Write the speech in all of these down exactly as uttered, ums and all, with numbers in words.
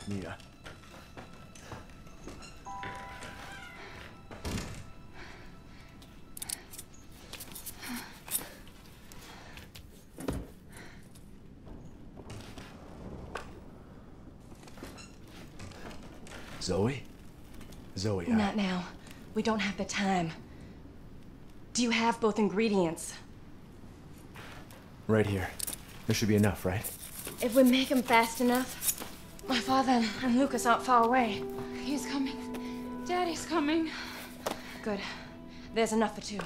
Mia. Zoe? Zoe, I... Not now. We don't have the time. Do you have both ingredients? Right here. There should be enough, right? If we make them fast enough, my father and Lucas aren't far away. He's coming. Daddy's coming. Good. There's enough for two.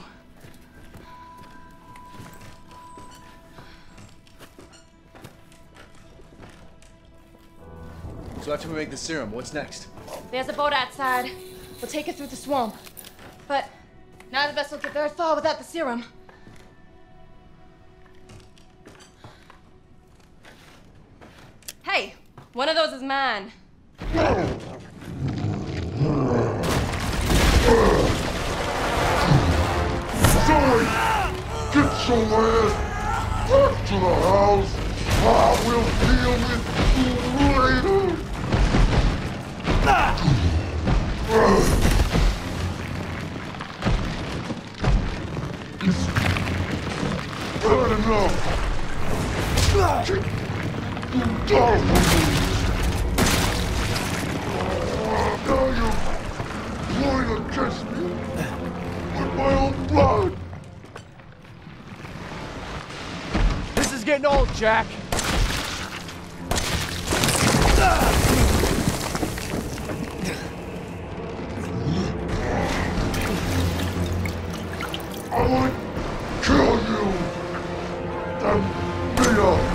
So after we make the serum, what's next? There's a boat outside. We'll take it through the swamp. But neither of us will get very far without the serum. Hey, one of those is mine. Zoe! Get your ass back to the house! I will deal with you later! It's bad enough! Get you down with me! Now you're playing against me with my own blood! This is getting old, Jack! I would kill you! And Mia!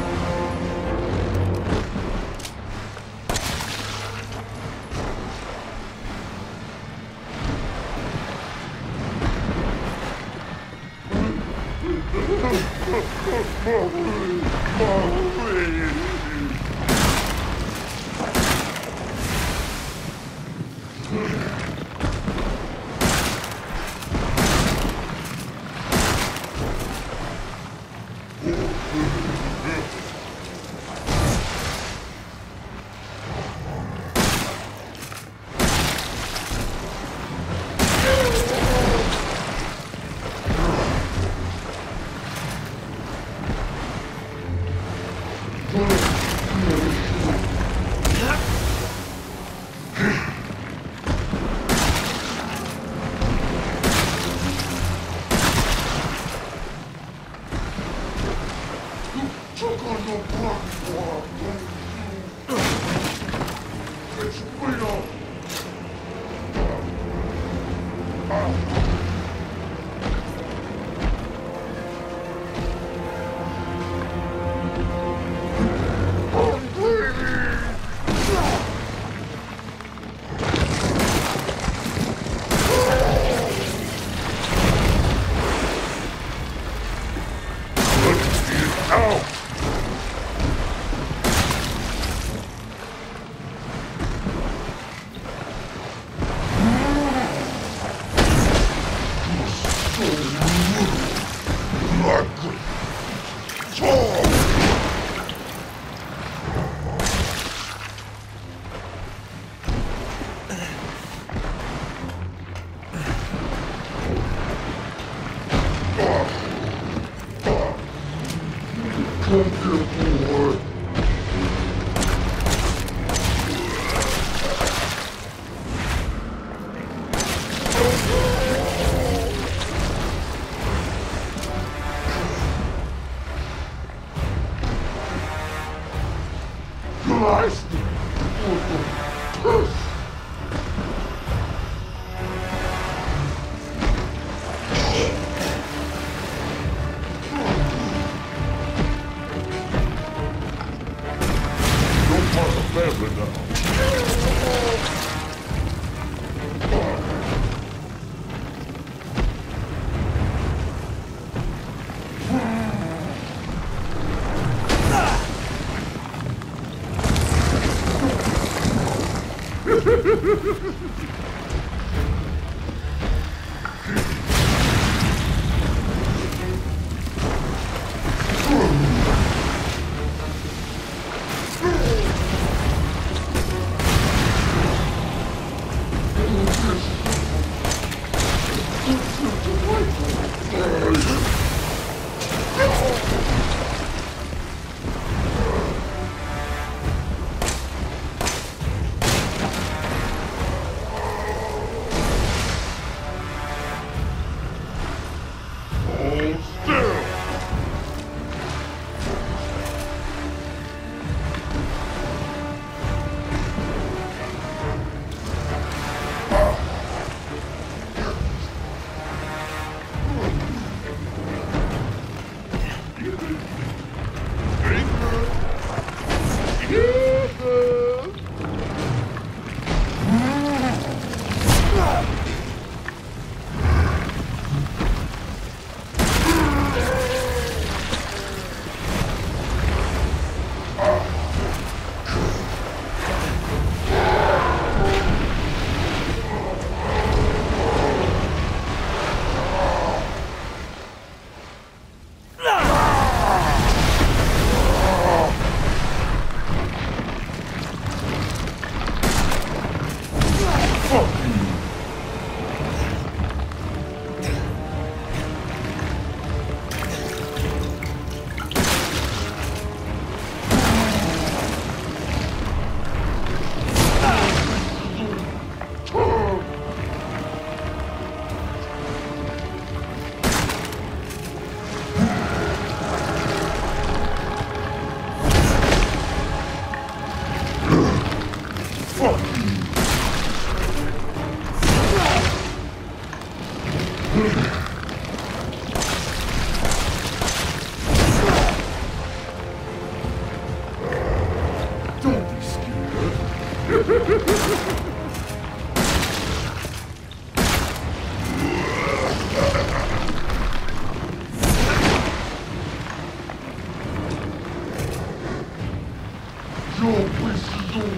your wisdom.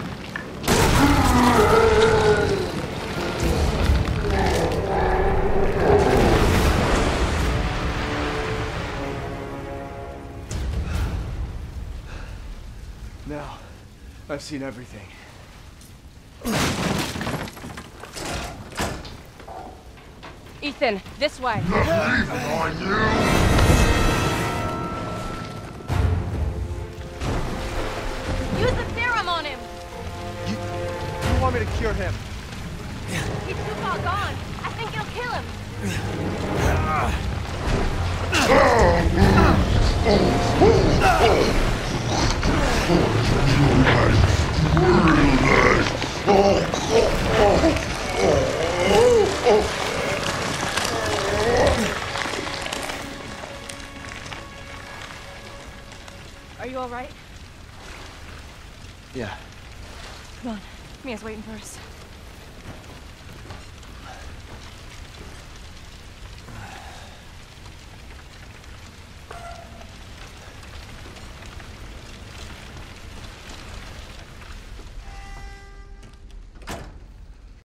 Now, I've seen everything. Ethan, this way. Not leaving on you. Use the serum on him. You, you want me to cure him? He's too far gone. I think it'll kill him. Are you all right? Yeah. Come on. Mia's waiting for us.